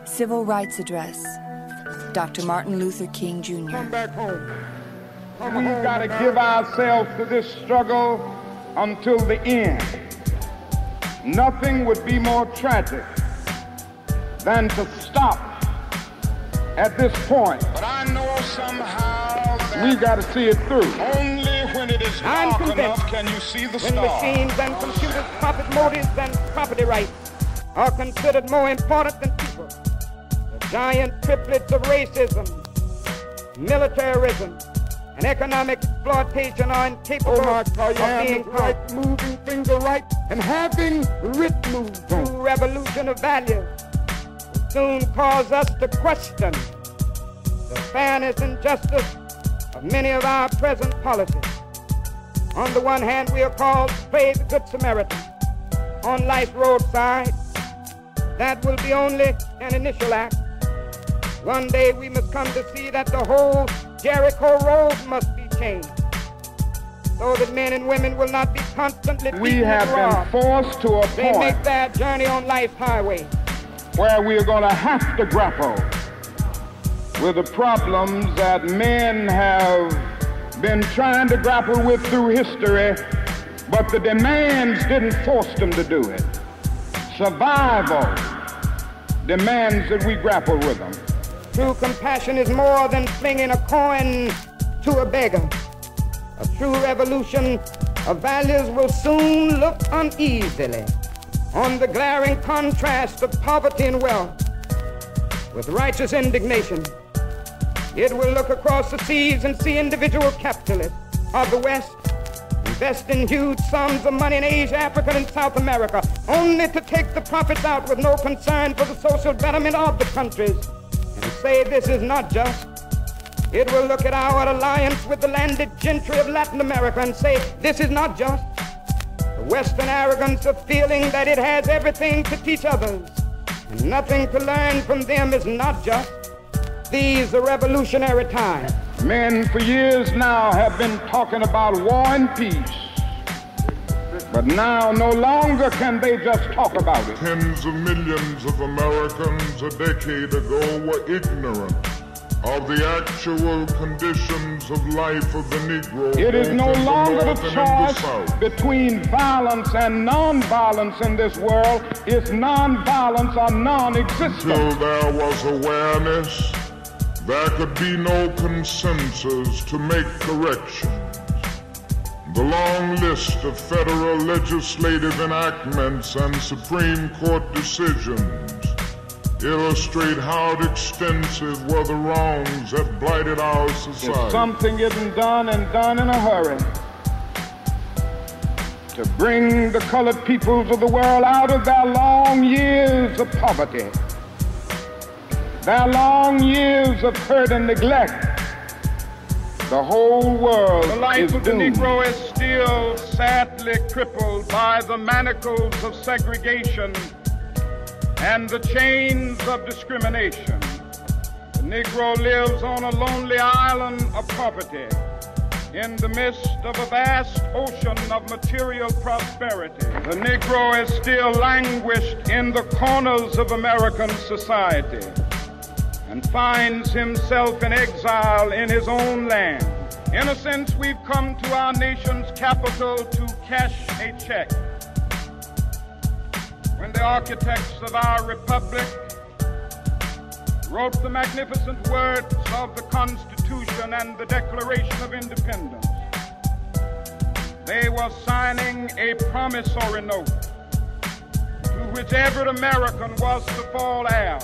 Civil Rights Address. Dr. Martin Luther King, Jr. Come back home. We've got to give ourselves to this struggle until the end. Nothing would be more tragic than to stop at this point. But I know somehow that we've got to see it through. Only when it is dark enough can you see the when stars. Machines and computers, profit motives and property rights are considered more important than people. The giant triplets of racism, militarism, and economic exploitation are incapable of being right, moving finger right, and having writ moved on. True revolution of values will soon cause us to question the fairness and justice of many of our present policies. On the one hand, we are called to play the Good Samaritan on life's roadside. That will be only an initial act. One day we must come to see that the whole Jericho Road must be changed, so that men and women will not be constantly beaten We have been forced to a They point make their journey on life's highway where we are going to have to grapple with the problems that men have been trying to grapple with through history, but the demands didn't force them to do it. Survival demands that we grapple with them. True compassion is more than flinging a coin to a beggar. A true revolution of values will soon look uneasily on the glaring contrast of poverty and wealth. With righteous indignation, it will look across the seas and see individual capitalists of the West investing huge sums of money in Asia, Africa, and South America, only to take the profits out with no concern for the social betterment of the countries, and say this is not just. It will look at our alliance with the landed gentry of Latin America and say this is not just. The Western arrogance of feeling that it has everything to teach others and nothing to learn from them is not just. These are revolutionary times. Men for years now have been talking about war and peace, but now no longer can they just talk about it. Tens of millions of Americans a decade ago were ignorant of the actual conditions of life of the Negro. It is no longer the choice between violence and non-violence in this world. It's non-violence or non-existence. Until there was awareness, there could be no consensus to make corrections. The long list of federal legislative enactments and Supreme Court decisions illustrate how extensive were the wrongs that blighted our society. If something isn't done and done in a hurry to bring the colored peoples of the world out of their long years of poverty, their long years of hurt and neglect, the whole world is doomed. The life of the Negro is still sadly crippled by the manacles of segregation and the chains of discrimination. The Negro lives on a lonely island of poverty in the midst of a vast ocean of material prosperity. The Negro is still languished in the corners of American society and finds himself in exile in his own land. In a sense, we've come to our nation's capital to cash a check. When the architects of our republic wrote the magnificent words of the Constitution and the Declaration of Independence, they were signing a promissory note to which every American was to fall heir.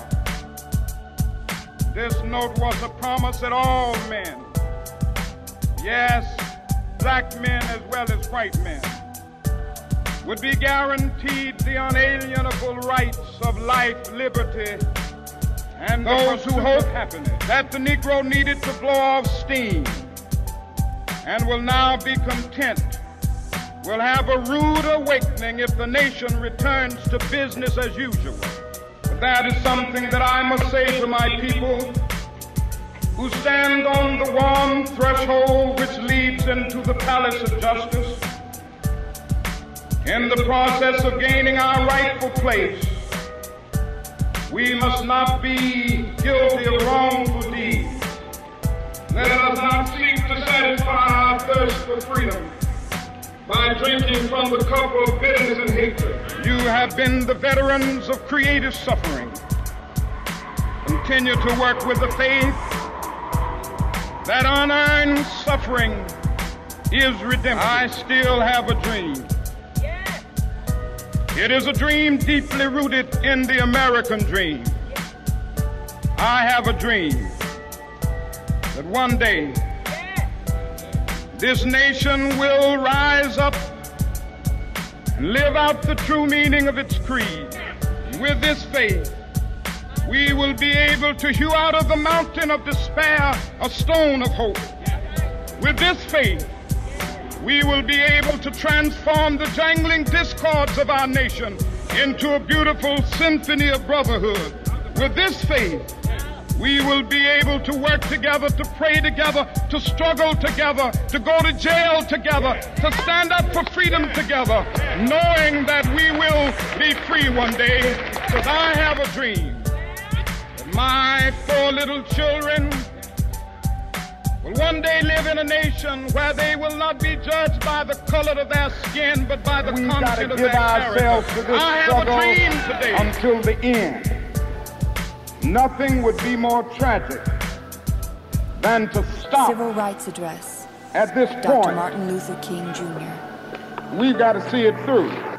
This note was a promise that all men, yes, black men as well as white men, would be guaranteed the unalienable rights of life, liberty, and those who hope that the Negro needed to blow off steam and will now be content will have a rude awakening if the nation returns to business as usual. But that is something that I must say to my people who stand on the warm threshold which leads into the palace of justice. In the process of gaining our rightful place, We must not be guilty of wrongful deeds. Let us not seek to satisfy our thirst for freedom by drinking from the cup of bitterness and hatred. You have been the veterans of creative suffering. Continue to work with the faith that unearned suffering is redemption. I still have a dream. It is a dream deeply rooted in the American dream. I have a dream that one day this nation will rise up and live out the true meaning of its creed. With this faith, we will be able to hew out of the mountain of despair a stone of hope. With this faith, we will be able to transform the jangling discords of our nation into a beautiful symphony of brotherhood. With this faith, we will be able to work together, to pray together, to struggle together, to go to jail together, to stand up for freedom together, knowing that we will be free one day, because I have a dream that my 4 little children will one day live in a nation where they will not be judged by the color of their skin, but by the content of their character. I have a dream today. Until the end. Nothing would be more tragic than to stop. Civil Rights Address. At this Dr. point, Martin Luther King, Jr. we've got to see it through.